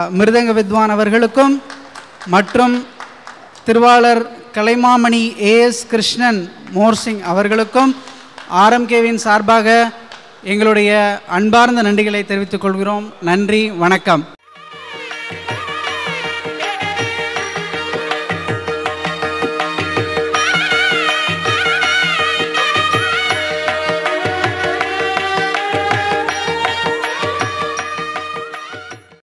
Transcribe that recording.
மிருதங்க வித்வான் அவர்களுக்கும் மற்றும் திருவாளர் கலைமாமணி ஏஎஸ் கிருஷ்ணன் மோர்சிங் அவர்களுக்கும் ஆர்எம்கேவின் சார்பாக எங்களுடைய அன்பார்ந்த நன்றிகளை தெரிவித்துக் கொள்கிறோம். நன்றி, வணக்கம்.